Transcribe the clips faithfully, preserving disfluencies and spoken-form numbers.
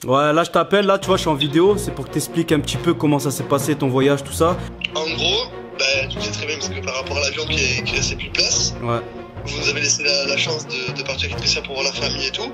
Ouais, là je t'appelle, là tu vois, je suis en vidéo, c'est pour que t'expliques un petit peu comment ça s'est passé, ton voyage, tout ça. En gros, bah, tu sais très bien, parce que par rapport à l'avion qui, est, qui laissait plus de place, Ouais. vous nous avez laissé la, la chance de, de partir avec Tricia pour voir la famille et tout.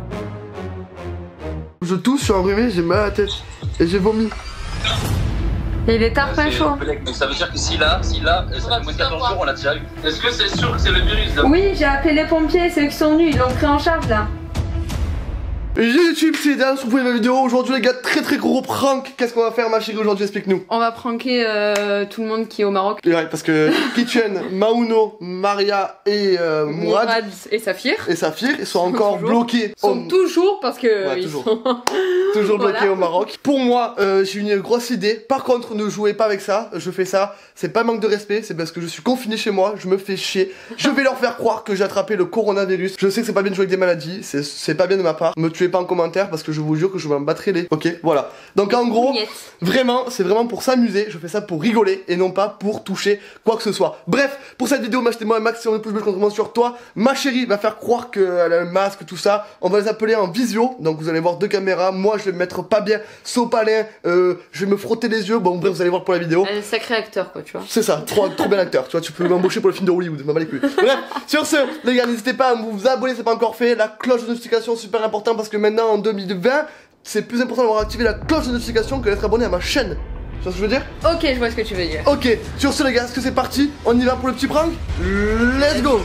Je tousse, je suis enrhumé, j'ai mal à la tête et j'ai vomi. Et il est tard, pas chaud. Donc ça veut dire que si là, si là, ça fait moins de quatorze jours, on l'a déjà eu. Est-ce que c'est sûr que c'est le virus là? Oui, j'ai appelé les pompiers, c'est eux qui sont venus, ils l'ont pris en charge là. Et j'ai YouTube, c'est Dan, si vous pouvez ma vidéo. Aujourd'hui les gars, très très gros prank. Qu'est-ce qu'on va faire ma chérie aujourd'hui, explique-nous. On va pranker euh, tout le monde qui est au Maroc. Ouais, parce que Kitchen, Mauno, Maria et euh, Mourad, Mourad et Saphir. et Saphir, ils sont encore toujours. bloqués. Ils sont au... toujours parce que Ouais, ils toujours. sont toujours bloqués Voilà. au Maroc. Pour moi, euh, j'ai une grosse idée. Par contre, ne jouez pas avec ça. Je fais ça, c'est pas manque de respect, c'est parce que je suis confiné chez moi, je me fais chier. Je vais leur faire croire que j'ai attrapé le coronavirus. Je sais que c'est pas bien de jouer avec des maladies, c'est pas bien de ma part. Me tuez pas en commentaire parce que je vous jure que je vais me battrai les. Ok, voilà. Donc en gros, Miette. vraiment, c'est vraiment pour s'amuser. Je fais ça pour rigoler et non pas pour toucher quoi que ce soit. Bref, pour cette vidéo, achetez-moi un maximum de pouces bleus contre moi sur toi. Ma chérie va faire croire qu'elle a un masque, tout ça. On va les appeler en visio. Donc vous allez voir deux caméras. Moi, je vais me mettre pas bien, sopalin. Euh, je vais me frotter les yeux. Bon, bref, vous allez voir pour la vidéo. Un sacré acteur quoi, tu vois. C'est ça, trop, trop bien acteur, tu vois, tu peux m'embaucher pour le film de Hollywood, m'en bats les couilles. Bref, sur ce, les gars, n'hésitez pas à vous abonner, c'est pas encore fait, la cloche de notification, super important, parce que maintenant, en deux mille vingt, c'est plus important d'avoir activé la cloche de notification que d'être abonné à ma chaîne. Tu vois ce que je veux dire? Ok, je vois ce que tu veux dire. Ok, sur ce les gars, est-ce que c'est parti? On y va pour le petit prank? Let's go!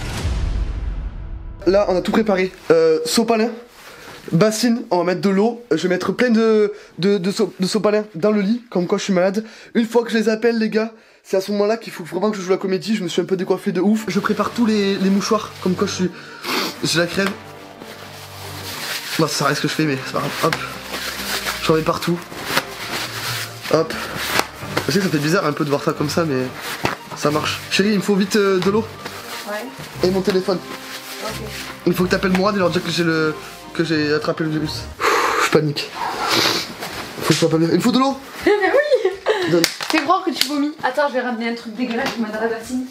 Là, on a tout préparé. Euh, sopalin, bassine, on va mettre de l'eau. Je vais mettre plein de, de, de, so, de sopalin dans le lit, comme quoi je suis malade. Une fois que je les appelle, les gars, c'est à ce moment-là qu'il faut vraiment que je joue la comédie. Je me suis un peu décoiffé de ouf. Je prépare tous les, les mouchoirs, comme quoi je suis. J'ai la crève. Bon, ça reste ce que je fais, mais c'est pas grave. Hop, j'en mets partout. Hop. Je sais que ça fait bizarre un peu de voir ça comme ça, mais ça marche. Chérie, il me faut vite euh, de l'eau. Ouais. Et mon téléphone. Ok. Il faut que t'appelles Mourad et leur dire que j'ai le. que j'ai attrapé le virus. Je panique. Faut que je sois pas bien. Il me faut de l'eau. Mais oui. Donne. Fais croire que tu vomis. Attends, je vais ramener un truc dégueulasse qui m'a dans la bassine.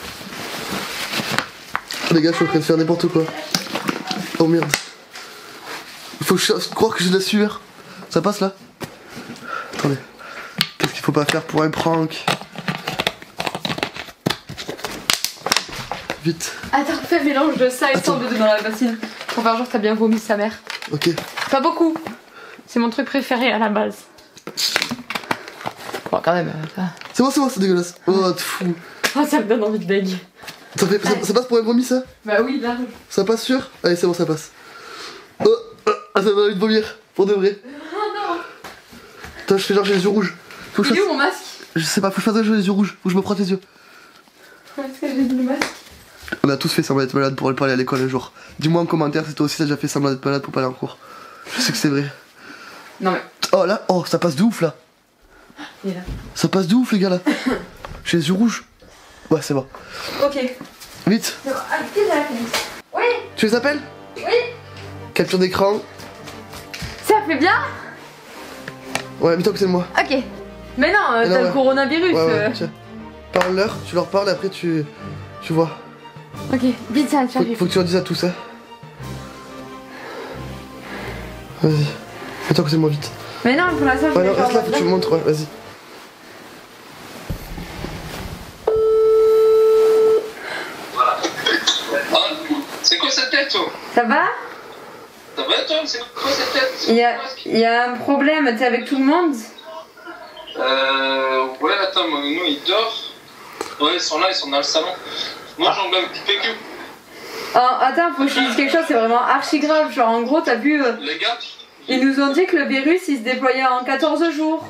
Les gars, je suis en train de faire n'importe quoi. Oh merde. Il faut que je fasse croire que j'ai de la sueur. Ça passe là? Attendez. Qu'est-ce qu'il faut pas faire pour un prank? Vite. Attends, fais un mélange de ça et Attends. sans de dans la bassine. Pour faire genre que t'as bien vomi sa mère. Ok. Pas beaucoup. C'est mon truc préféré à la base. Bon, quand même. euh, ça... C'est bon, c'est bon, c'est dégueulasse. Oh, t'es fou. Oh, ça me donne envie de beg. Ça, fait, ça, ça passe pour un vomi ça? Bah oui, là. Ça passe sûr? Allez, c'est bon, ça passe. Oh, oh, ça m'a envie de vomir. Pour de vrai. Oh non. Attends, je fais genre j'ai les yeux rouges. Faut que je Il est où fasse... mon masque? Je sais pas, faut que je fasse j'ai les yeux rouges. Faut que je me frotte les yeux. Est-ce que j'ai mis le masque? On a tous fait semblant d'être malade pour aller parler à l'école un jour. Dis-moi en commentaire si toi aussi t'as déjà fait semblant d'être malade pour pas aller en cours. Je sais que c'est vrai. Non mais. Oh là, oh ça passe de ouf là. Il est là. Ça passe de ouf les gars là. J'ai les yeux rouges. Ouais c'est bon. Ok. Vite. C'est bon. Ah, qui est là, Félix? Oui. Tu les appelles? Oui. Capture d'écran. Ça fait bien? Ouais, dis-toi que c'est moi. Ok. Mais non, euh, Mais non, t'as ouais. le coronavirus. Ouais ouais, euh. tiens. Parle-leur, tu leur parles et après tu. Tu vois. Ok, vite ça, Faut, j'arrive. faut que tu leur dises à tous, hein. Vas-y. Attends que c'est moi vite. Mais non, pour l'instant, je Ouais, vais non, faire reste là, en faut que tu me mode montres, ouais, vas-y. Voilà. Ah, c'est quoi cette tête, toi? Ça va? Ça va, toi? C'est quoi cette tête? Il y a, il y a un problème, t'es avec tout le monde? Euh. Ouais, attends, nous, il dort. Ouais, ils sont là, ils sont dans le salon. Moi, j'en ai un petit P Q. Oh, attends, faut que je te dise quelque chose, c'est vraiment archi grave. Genre, en gros, t'as vu, euh, Les gars? ils nous ont dit que le virus il se déployait en quatorze jours.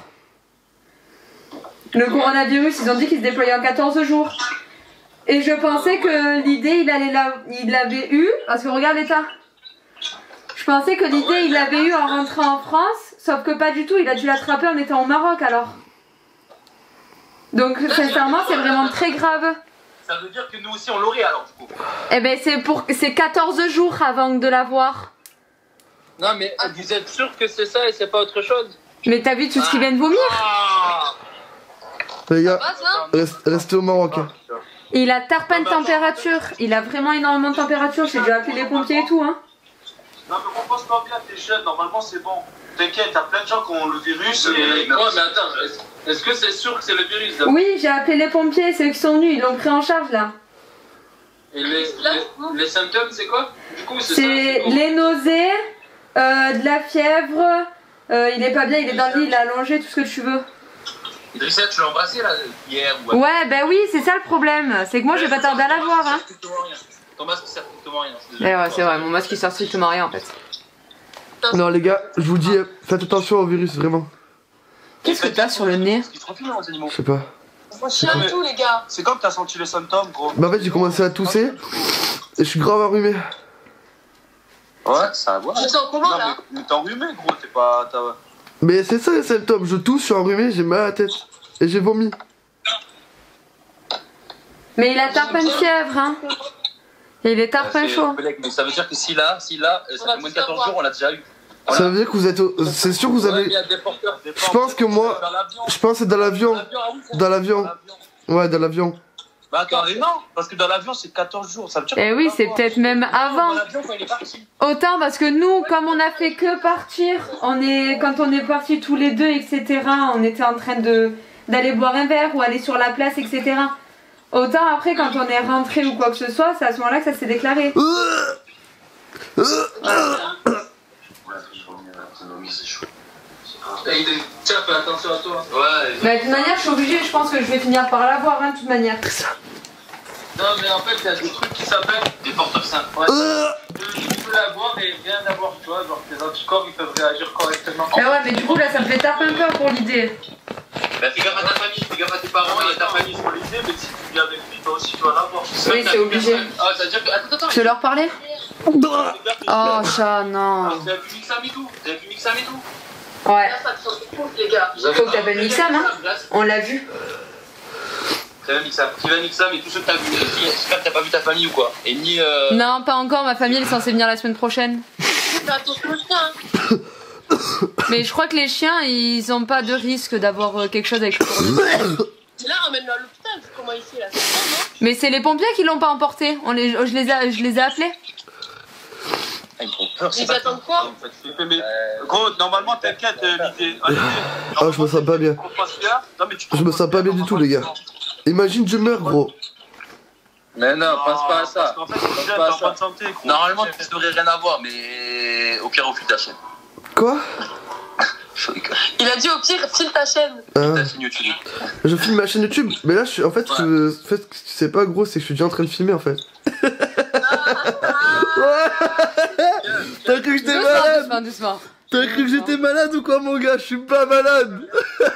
Le coronavirus, ils ont dit qu'il se déployait en quatorze jours. Et je pensais que l'idée, il allait la... il l'avait eu, parce que regarde l'état. Je pensais que l'idée, il l'avait eu en rentrant en France, sauf que pas du tout, il a dû l'attraper en étant au Maroc alors. Donc, sincèrement, c'est vraiment très grave. Ça veut dire que nous aussi, on l'aurait alors, du coup. Eh ben, c'est pour... c'est quatorze jours avant de l'avoir. Non, mais vous êtes sûr que c'est ça et c'est pas autre chose? Mais t'as vu tout ce qu'il vient de vomir? Ah. Les gars, reste- restez au Maroc. Hein. Il a tarpin de température. Il a vraiment énormément de température. J'ai dû appeler les pompiers et tout, hein. Non, mais repose-toi bien, t'es jeune, normalement c'est bon. T'inquiète, t'as plein de gens qui ont le virus et. Ouais, mais attends, est-ce que c'est sûr que c'est le virus là? Oui, j'ai appelé les pompiers, c'est eux qui sont venus, ils l'ont pris en charge là. Et les, les, les symptômes, c'est quoi? Du coup, c'est C'est les nausées, euh, de la fièvre, euh, il est pas bien, il est dans le lit, il est allongé, tout ce que tu veux. Idrissa, tu l'as embrassé là hier ou... Ouais, bah oui, c'est ça le problème, c'est que moi j'ai pas tardé à la voir. Hein. Ton masque sert strictement rien. Eh ouais, c'est vrai, mon masque il sert strictement rien en fait. Non les gars, je vous dis, faites attention au virus, vraiment. Qu'est-ce que t'as sur le nez? Ils se refilent, les animaux. Je sais pas. Moi, je sais tout, les gars. C'est comme t'as senti les symptômes, gros. Bah en fait j'ai commencé à tousser et je suis grave enrhumé. Ouais, ça va. Tu te sens comment là? Mais t'es enrhumé, gros, t'es pas. Mais c'est ça les symptômes, je tousse, je suis enrhumé, j'ai mal à la tête et j'ai vomi. Mais il a tarpin de fièvre, hein. Et il est tarpin chaud. Mais ça veut dire que si là, si là, ça fait moins de quatorze jours, on l'a déjà eu. Voilà. Ça veut dire que vous êtes. C'est sûr que vous avez. Je pense que moi. Je pense que c'est dans l'avion. Dans l'avion. Ouais, dans l'avion. Bah attends, mais non, parce que dans l'avion c'est quatorze jours, ça veut dire. Eh oui, c'est peut-être même avant. Autant parce que nous, comme on a fait que partir, on est, quand on est partis tous les deux, et cetera, on était en train de d'aller boire un verre ou aller sur la place, et cetera. Autant après, quand on est rentré ou quoi que ce soit, c'est à ce moment-là que ça s'est déclaré. Tiens, fais attention à toi. Ouais. Mais de toute manière, je suis obligée, je pense que je vais finir par l'avoir, hein, de toute manière. Non, mais en fait, il y a des trucs qui s'appellent des porteurs sains. Ouais. Tu peux l'avoir et rien d'avoir, tu vois. Genre, tes anticorps, ils peuvent réagir correctement. Eh ouais, mais du coup, là, ça me fait taper un peu pour l'idée. Bah, fais gaffe à ta famille, fais gaffe à tes parents, il y a ta famille sur l'idée, mais si tu viens avec lui, toi aussi, tu vas l'avoir. Oui, c'est obligé. Ah, ça veut dire que. Attends, attends. Je vais leur parler. Oh, chat, non. Vous avez vu Mixam et tout? Vous avez vu Mixam et tout? Ouais. Là, ça te sent ouf, les gars. Faut que t'appelles Mixam, hein. On l'a vu. C'est bien Mixam. Qui va Mixam et tous ceux que t'as vu. J'espère que t'as pas vu ta famille ou quoi. Et ni. Euh... Non, pas encore. Ma famille elle est censée venir la semaine prochaine. Fais attention aux chiens. Mais je crois que les chiens, ils ont pas de risque d'avoir euh, quelque chose avec le coronavirus. Là, ramène-le à l'hôpital. Comment il fait là? C'est bon, non? Mais c'est les pompiers qui l'ont pas emporté. On les, je, les a, je les ai appelés. Ah, ils me font peur, Ils attendent quoi? Mais, gros, normalement, t'inquiète, l'idée. Ah, je me sens pas bien. Je me sens pas bien du tout, les gars. Imagine, je meurs, gros. Mais non, pense pas à ça. Parce qu'en fait, t'es en bonne santé, gros. Normalement, tu devrais rien avoir, mais au pire, au fil ta chaîne. Quoi? Il a dit au pire, file ta chaîne. Ah. Ta chaîne YouTube. Je filme ma chaîne YouTube. Mais là, je suis. En fait, je... en fait, tu sais pas, gros, c'est que je suis déjà en train de filmer, en fait. T'as cru que j'étais malade? Doucement, doucement. T'as cru que j'étais malade ou quoi, mon gars? Je suis pas malade.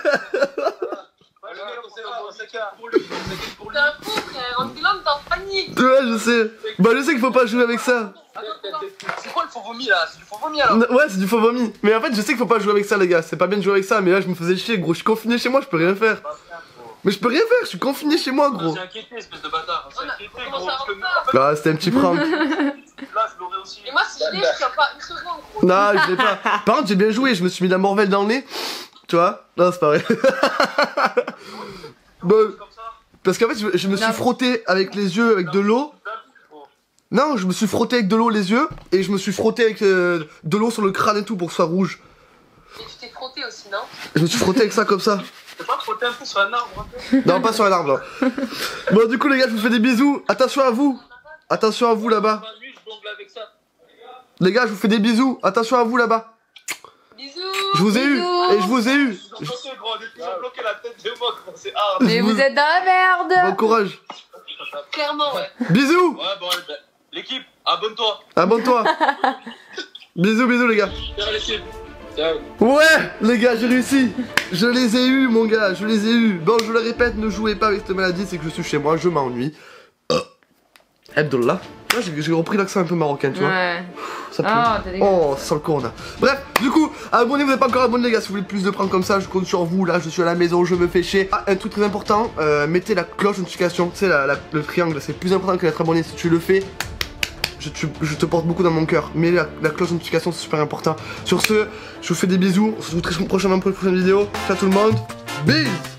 T'es un fou, frère. On dit l'homme, t'es en panique. Ouais, je sais. Bah, je sais qu'il faut pas jouer avec ça. C'est quoi le faux vomi là? C'est du faux vomi alors? Ouais, c'est du faux vomi. Mais en fait, je sais qu'il faut pas jouer avec ça, les gars. C'est pas bien de jouer avec ça. Mais là, je me faisais chier, gros. Je suis confiné chez moi, je peux rien faire. Mais je peux rien faire, je suis confiné chez moi, gros. J'ai inquiété, espèce de bâtard. On a- on commence à avoir peur. Ah, c'était un petit prank. Là, je l'aurais aussi. Et moi, si je l'ai, je tiens pas une seconde, gros. Non, je l'ai pas. Par contre, j'ai bien joué. Je me suis mis la morvelle dans le nez. Tu vois? Non, c'est pas vrai. Bon, parce qu'en fait, je, je me suis Non. frotté avec les yeux avec de l'eau. Non, je me suis frotté avec de l'eau les yeux. Et je me suis frotté avec euh, de l'eau sur le crâne et tout pour que ce soit rouge. Et tu t'es frotté aussi, non? Je me suis frotté avec ça comme ça. T'es pas frotté un peu sur un arbre, un peu? Non, pas sur un arbre. Là. Bon, du coup, les gars, je vous fais des bisous. Attention à vous. Attention à vous là-bas. Les gars, je vous fais des bisous. Attention à vous là-bas. Bisous. Je vous ai eu. Bisous. Et je vous ai eu. Ils ont bloqué, gros, ils ont bloqué la tête de moi, gros, c'est hard. Mais vous êtes dans la Bon merde. courage. Clairement, ouais. Bisous. Ouais, bon, bah, l'équipe, abonne-toi. Abonne-toi. Bisous, bisous, les gars. Ciao, l'équipe. Ciao. Ouais, les gars, j'ai réussi. Je les ai eus, mon gars, je les ai eus. Bon, je le répète, ne jouez pas avec cette maladie, c'est que je suis chez moi, je m'ennuie. Euh. Abdullah. Là, j'ai j'ai repris l'accent un peu marocain, tu vois. Ouais. Ça pue. Ah, t'as dégueulasse. Oh, ça sent le corona. Bref, du coup, abonnez-vous, vous n'êtes pas encore abonné, les gars. Si vous voulez plus de pranks comme ça, je compte sur vous. Là, je suis à la maison, je me fais chier. Ah, un truc très important, euh, mettez la cloche de notification. Tu sais, la, la- le triangle, c'est plus important que d'être abonné. Si tu le fais, je, tu- je te porte beaucoup dans mon cœur. Mais la, la cloche de notification, c'est super important. Sur ce, je vous fais des bisous. On se retrouve très prochainement pour une prochaine vidéo. Ciao tout le monde. Bisous.